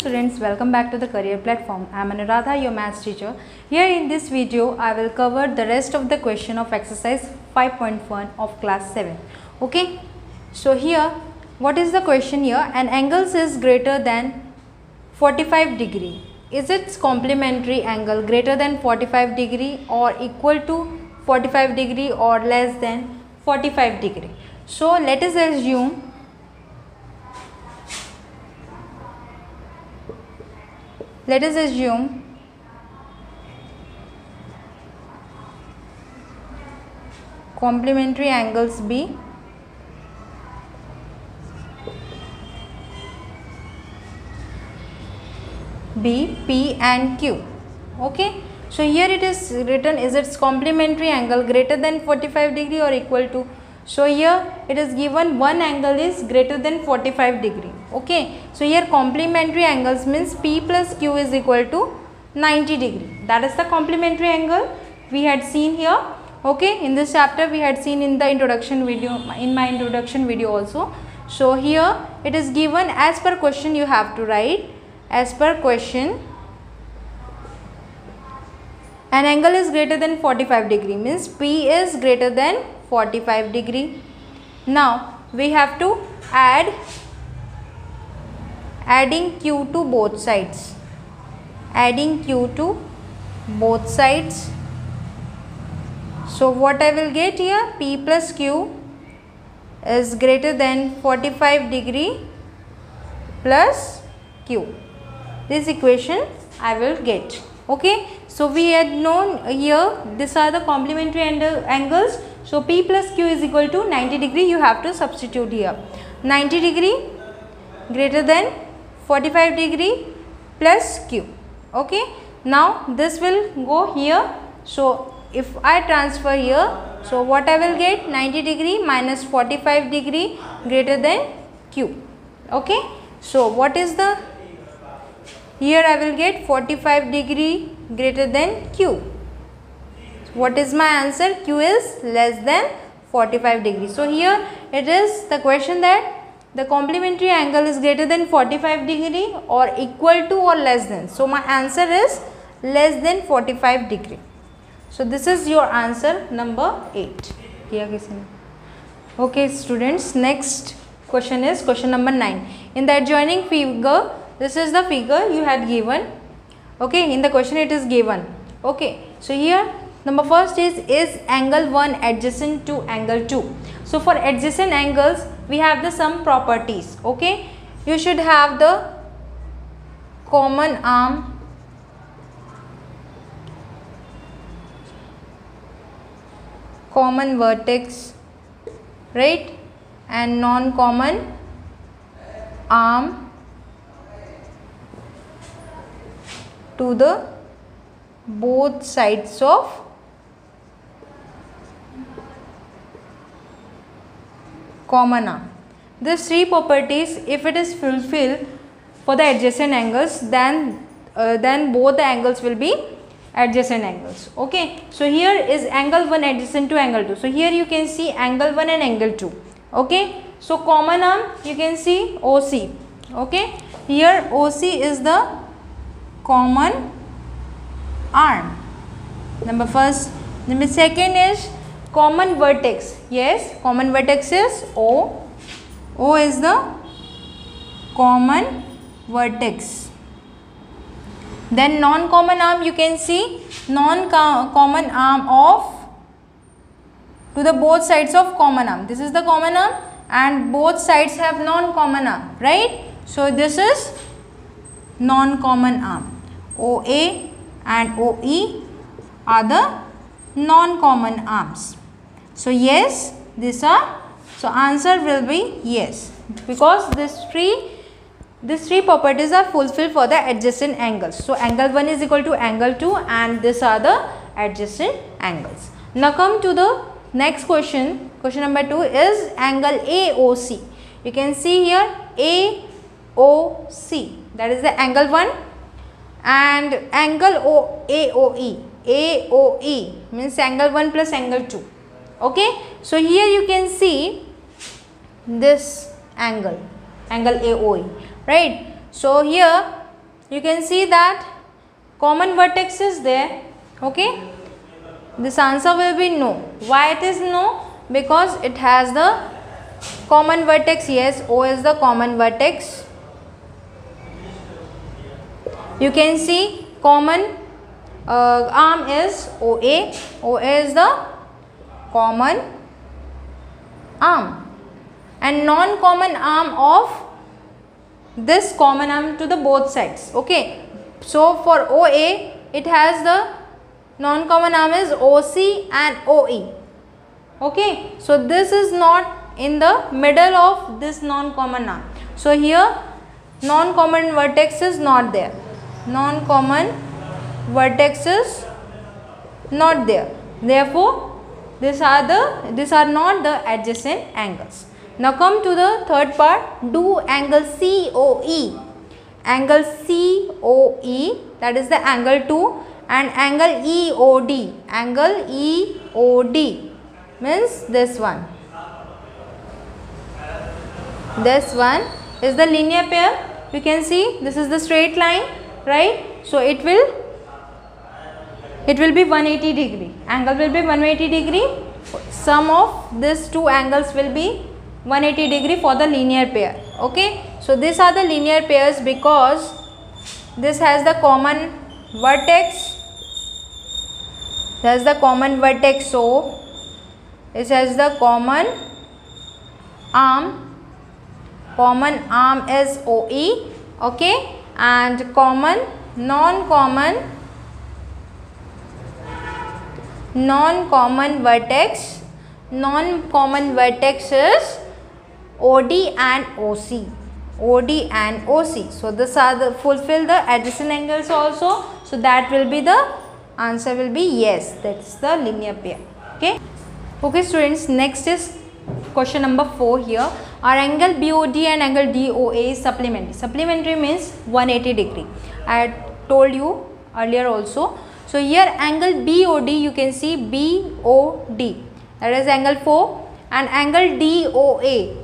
students, welcome back to the career platform. I am Anuradha, your maths teacher. Here in this video I will cover the rest of the question of exercise 5.1 of class 7. Okay, so here what is the question here? An angle is greater than 45 degree. Is its complementary angle greater than 45 degree or equal to 45 degree or less than 45 degree? So let us assume complementary angles be P and Q. Okay, so here it is written, is its complementary angle greater than 45 degree or equal to? So here it is given one angle is greater than 45 degree. Okay, so here complementary angles means P plus Q is equal to 90 degree. That is the complementary angle we had seen here. Okay, in this chapter we had seen in the introduction video, in my introduction video also. So here it is given as per question, you have to write as per question. An angle is greater than 45 degree means P is greater than 45 degree. Now we have to adding Q to both sides. Adding Q to both sides. So what I will get here? P plus Q is greater than 45 degree plus Q. This equation I will get. Okay, so we had known here these are the complementary angles. So P plus Q is equal to 90 degree. You have to substitute here. 90 degree greater than 45 degree plus Q. Okay, now this will go here. So if I transfer here, so what I will get? 90 degree minus 45 degree greater than Q. Okay, so what is the, here I will get 45 degree greater than Q. What is my answer? Q is less than 45 degree. So here it is the question that the complementary angle is greater than 45 degree or equal to or less than. So my answer is less than 45 degree. So this is your answer number 8. Okay students, next question is question number 9. In the adjoining figure, this is the figure you had given. Okay, in the question it is given. Okay, so here number first is angle 1 adjacent to angle 2. So for adjacent angles we have the some properties. Okay, you should have the common arm, common vertex, right, and non-common arm to the both sides of common arm. These three properties, if it is fulfilled for the adjacent angles, then both the angles will be adjacent angles. Okay, so here is angle 1 adjacent to angle 2. So here you can see angle 1 and angle 2. Okay, so common arm you can see OC. Okay, here OC is the common arm. Number first. Number second is common vertex. Yes, common vertex is O. O is the common vertex. Then non-common arm you can see non-common arm of to the both sides of common arm. This is the common arm and both sides have non-common arm, right? So this is non-common arm. OA and OE are the non-common arms. So yes, these are, so answer will be yes, because these three properties are fulfilled for the adjacent angles. So angle 1 is equal to angle 2 and these are the adjacent angles. Now come to the next question. Question number 2 is angle AOC. You can see here AOC, that is the angle 1, and angle AOE. AOE means angle 1 plus angle 2. Okay, so here you can see this angle AOE, right? So here you can see that common vertex is there. Okay, this answer will be no. Why it is no? Because it has the common vertex. Yes, O is the common vertex. You can see common arm is OA. OA is the common arm, and non-common arm of this common arm to the both sides. Okay, so for OA it has the non-common arm is OC and OE. Okay, so this is not in the middle of this non-common arm. So here non-common vertex is not there. Non-common vertex is not there. Therefore, these are not the adjacent angles. Now come to the third part. Do angle COE. Angle COE, that is the angle 2, and angle EOD. Angle EOD means this one. This one is the linear pair. You can see this is the straight line, right? So it will be 180 degree. Angle will be 180 degree. Sum of these two angles will be 180 degree for the linear pair. Okay, so these are the linear pairs because this has the common vertex. There is the common vertex, so this has the common arm. Common arm is OE. Okay, and common non-common vertex. Non-common vertex is OD and OC. OD and OC. So this are the fulfill the adjacent angles also. So that will be the answer will be yes. That's the linear pair. Okay. Okay students, next is question number 4 here. Our angle BOD and angle DOA is supplementary. Supplementary means 180 degree. I had told you earlier also. So here angle BOD, you can see BOD, that is angle 4, and angle DOA,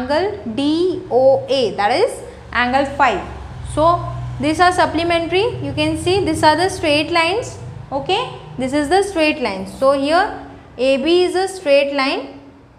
that is angle 5. So these are supplementary. You can see these are the straight lines. Okay, this is the straight line. So here AB is a straight line.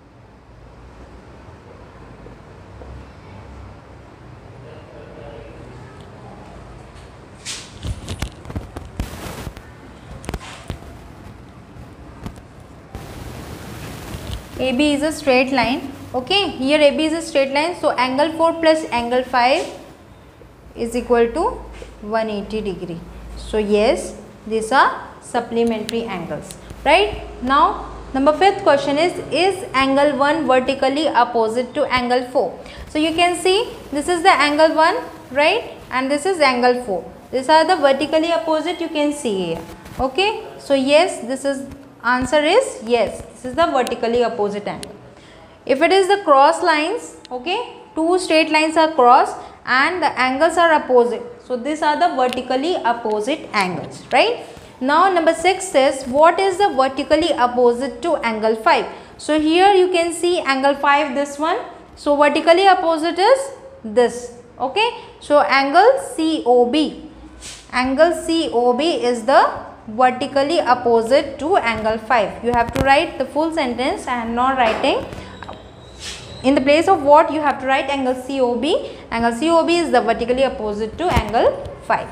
AB is a straight line. Okay, here AB is a straight line. So angle 4 plus angle 5 is equal to 180 degree. So yes, these are supplementary angles. Right now, number 5th question is angle 1 vertically opposite to angle 4? So you can see this is the angle 1, right, and this is angle 4. These are the vertically opposite, you can see here. Okay, so yes, this is answer is yes, this is the vertically opposite angle. If it is the cross lines, okay, two straight lines are crossed and the angles are opposite. So these are the vertically opposite angles, right? Now number 6 says what is the vertically opposite to angle 5? So here you can see angle 5, this one. So vertically opposite is this. Okay, so angle COB. Angle COB is the vertically opposite to angle 5. You have to write the full sentence. I am not writing. In the place of what, you have to write angle COB. Angle COB is the vertically opposite to angle 5.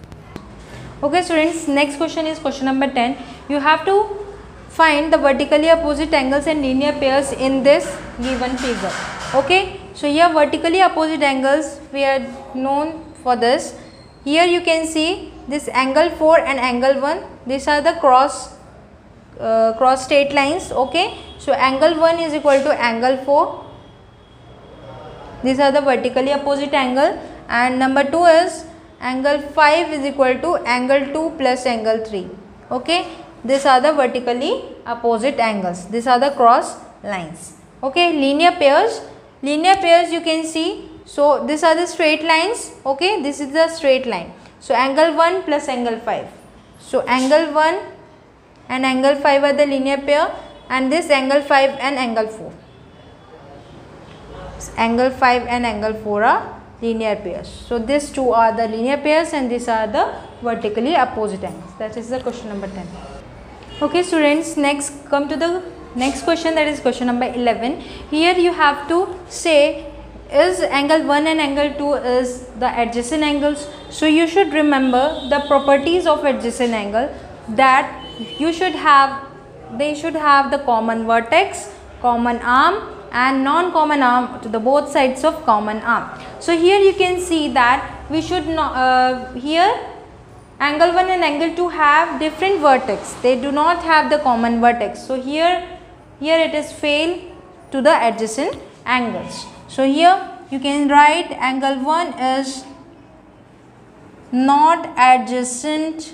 Okay students, next question is question number 10. You have to find the vertically opposite angles and linear pairs in this given figure. Okay, so here vertically opposite angles we are known for this. Here you can see this angle 4 and angle 1. These are the cross straight lines. Okay, so angle 1 is equal to angle 4. These are the vertically opposite angle, and number 2 is angle 5 is equal to angle 2 plus angle 3. Okay, these are the vertically opposite angles. These are the cross lines. Okay, linear pairs you can see. So these are the straight lines. Okay, this is the straight line. So angle 1 plus angle 5. So angle 1 and angle 5 are the linear pair, and this angle 5 and angle 4. Angle 5 and angle 4 are linear pairs. So these two are the linear pairs and these are the vertically opposite angles. That is the question number 10. Okay students, next come to the next question, that is question number 11. Here you have to say is angle 1 and angle 2 is the adjacent angles. So you should remember the properties of adjacent angle, that you should have, they should have the common vertex, common arm and non-common arm to the both sides of common arm. So here you can see that we should not here angle 1 and angle 2 have different vertex, they do not have the common vertex. So here it is fail to the adjacent angles. So here you can write angle 1 is not adjacent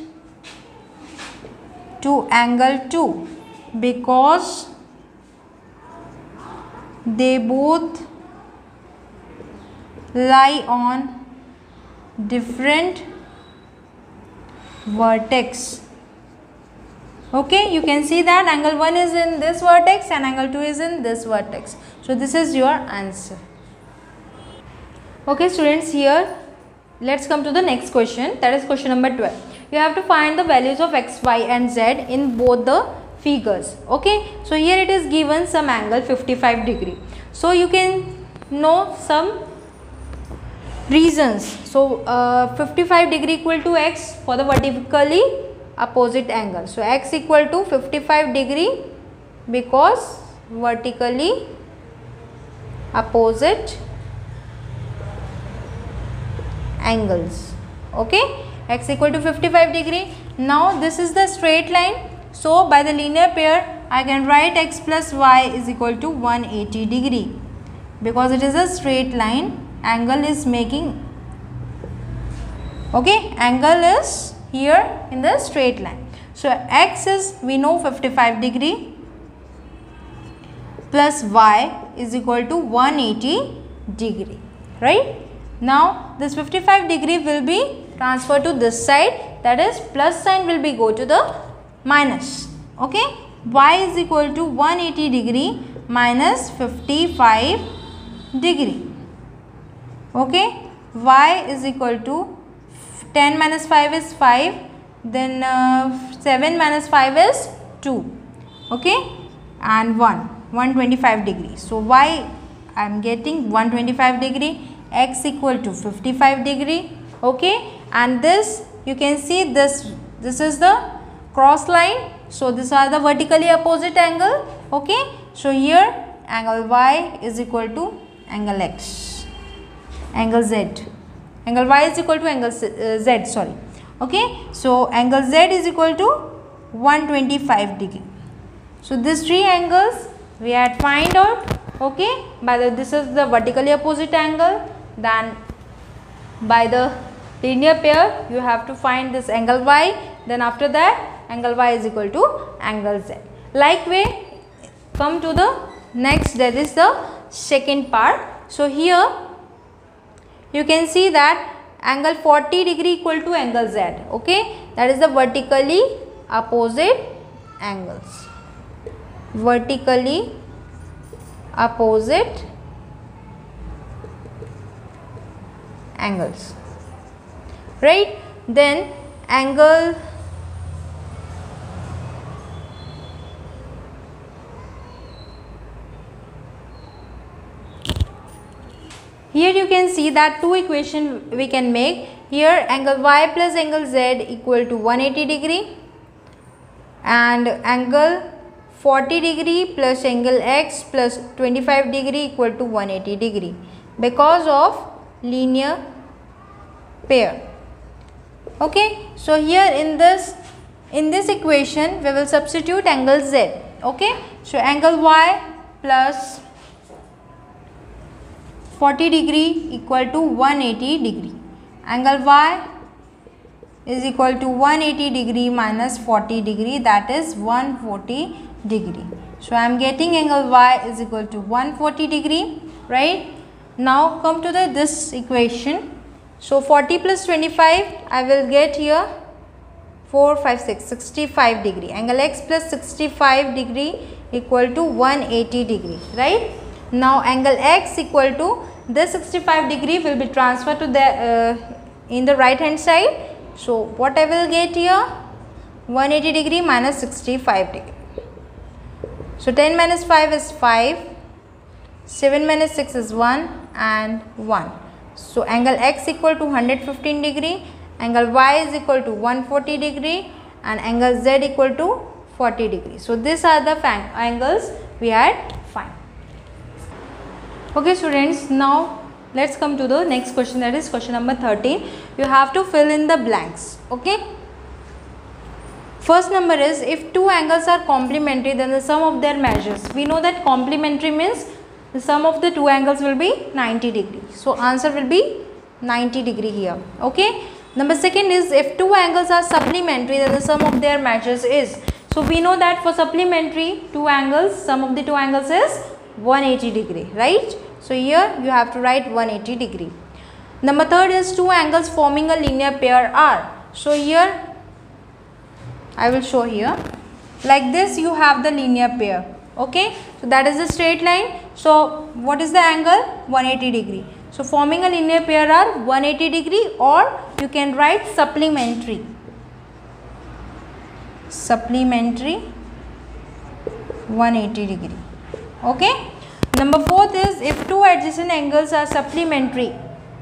to angle 2 because they both lie on different vertex. Okay, you can see that angle 1 is in this vertex and angle 2 is in this vertex. So this is your answer. Okay students, here let's come to the next question, that is question number 12. You have to find the values of x, y and z in both the figures. Okay, so here it is given some angle 55 degree. So you can know some reasons. So 55 degree equal to x for the vertically opposite angle. So x equal to 55 degree because vertically opposite angles. Okay, x equal to 55 degree. Now this is the straight line. So by the linear pair I can write x plus y is equal to 180 degree because it is a straight line. Angle is making, okay, angle is here in the straight line. So x is, we know, 55 degree plus y is equal to 180 degree, right? Now this 55 degree will be transferred to this side, that is plus sign will be go to the minus. Okay, y is equal to 180 degree minus 55 degree. Okay, y is equal to 10 minus 5 is 5, then 7 minus 5 is 2, okay, and 125 degree. So y I am getting 125 degree, x equal to 55 degree, okay, and this you can see this is the cross line. So these are the vertically opposite angle. Okay, so here angle y is equal to angle x, angle z, angle y is equal to angle z, sorry. Okay, so angle z is equal to 125 degree. So these three angles we had find out. Okay, by the, this is the vertically opposite angle, then by the linear pair you have to find this angle y, then after that angle y is equal to angle z. Like way come to the next, that is the second part. So here you can see that angle 40 degree equal to angle z, okay, that is the vertically opposite angles, vertically opposite angles, right? Then angle here you can see that two equation we can make. Here angle y plus angle z equal to 180 degree and angle 40 degree plus angle x plus 25 degree equal to 180 degree because of linear pair. Okay, so here in this equation we will substitute angle z. Okay, so angle y plus 40 degree equal to 180 degree, angle y is equal to 180 degree minus 40 degree, that is 140 degree. So I am getting angle y is equal to 140 degree, right? Now come to this equation. So 40 plus 25 I will get here 4, 5, 6, 65 degree. Angle x plus 65 degree equal to 180 degree, right? Now angle x equal to this 65 degree will be transferred to the in the right hand side. So what I will get here, 180 degree minus 65 degree. So 10 minus 5 is 5, 7 minus 6 is 1 and 1. So angle x equal to 115 degree, angle y is equal to 140 degree and angle z equal to 40 degree. So these are the angles we had find. Okay students, now let's come to the next question, that is question number 13. You have to fill in the blanks. Okay. First number is, if two angles are complementary, then the sum of their measures. We know that complementary means the sum of the two angles will be 90 degree. So answer will be 90 degree here. Okay. Number second is, if two angles are supplementary, then the sum of their measures is. So we know that for supplementary two angles, sum of the two angles is 180 degree, right? So here you have to write 180 degree. Number third is, two angles forming a linear pair are. So here I will show here, like this you have the linear pair. Okay, so that is the straight line. So what is the angle? 180 degree. So forming a linear pair are 180 degree, or you can write supplementary. Supplementary 180 degree. Okay. Number fourth is, if two adjacent angles are supplementary.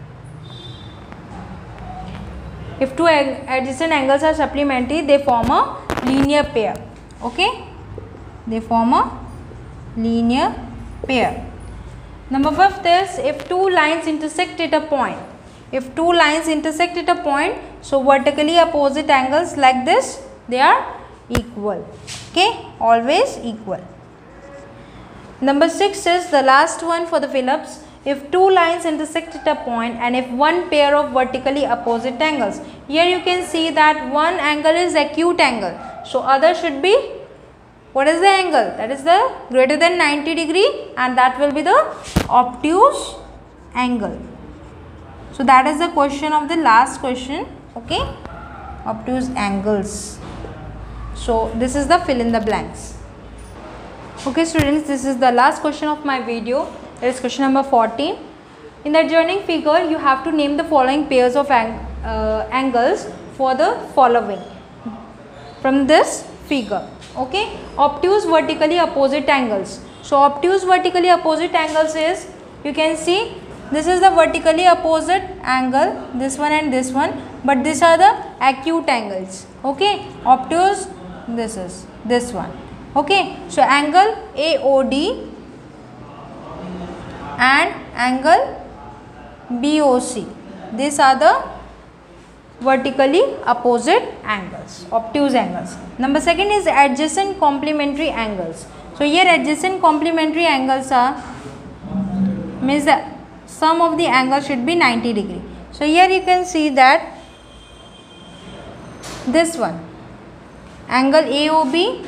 If two adjacent angles are supplementary, they form a linear pair. Okay, they form a linear pair. Number fifth is, if two lines intersect at a point. If two lines intersect at a point, so vertically opposite angles like this, they are equal. Okay, always equal. Number 6 is the last one for the fill-ups. If two lines intersect at a point and if one pair of vertically opposite angles. Here you can see that one angle is acute angle. So other should be, what is the angle? That is the greater than 90 degree, and that will be the obtuse angle. So that is the question of the last question. Okay, obtuse angles. So this is the fill in the blanks. Okay students, this is the last question of my video. That is question number 14. In the adjoining figure, you have to name the following pairs of angles for the following from this figure. Okay, obtuse vertically opposite angles. So obtuse vertically opposite angles is, you can see this is the vertically opposite angle, this one and this one, but these are the acute angles. Okay, obtuse, this is this one. Okay, so angle AOD and angle BOC, these are the vertically opposite angles, obtuse angles. Number second is adjacent complementary angles. So here adjacent complementary angles are, means the sum of the angles should be 90 degree. So here you can see that this one, angle AOB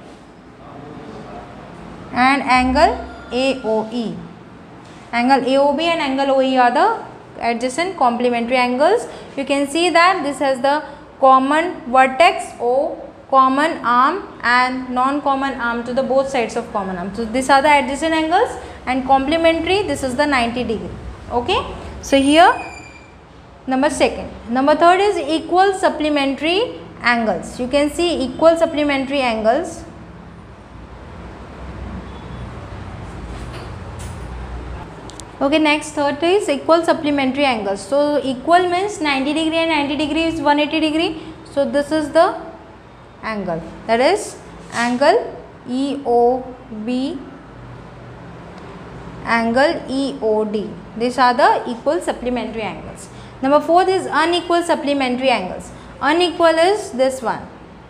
and angle AOE. Angle AOB and angle OE are the adjacent complementary angles. You can see that this has the common vertex O, common arm and non-common arm to the both sides of common arm. So these are the adjacent angles, and complementary, this is the 90 degree. Okay, so here number second. Number third is equal supplementary angles. You can see equal supplementary angles. Okay, next third is equal supplementary angles. So equal means 90 degree and 90 degree is 180 degree. So this is the angle, that is angle EOB, angle EOD. These are the equal supplementary angles. Number 4 is unequal supplementary angles. Unequal is this one,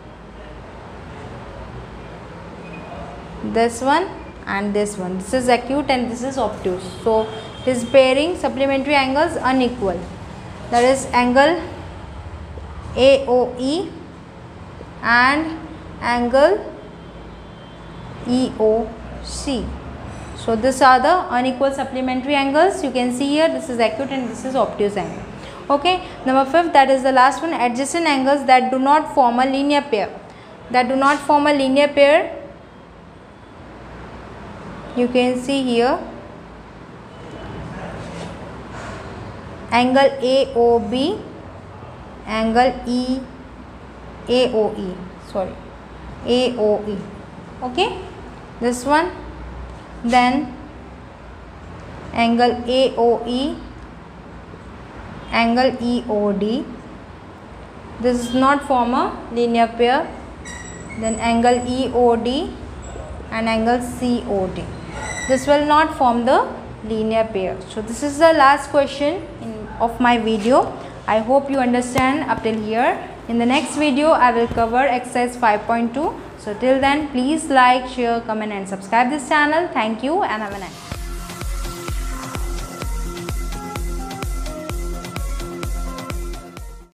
this one and this one. This is acute and this is obtuse. So it is pairing supplementary angles unequal. That is angle AOE and angle EOC. So these are the unequal supplementary angles. You can see here this is acute and this is obtuse angle. Okay, number 5, that is the last one, adjacent angles that do not form a linear pair. That do not form a linear pair. You can see here angle AOB, angle AOE, sorry, AOE, okay, this one. Then angle AOE, angle EOD, this does not form a linear pair. Then angle EOD and angle COD, this will not form the linear pair. So this is the last question of my video. I hope you understand up till here. In the next video I will cover exercise 5.2. So till then, please like, share, comment and subscribe this channel. Thank you and have a nice day.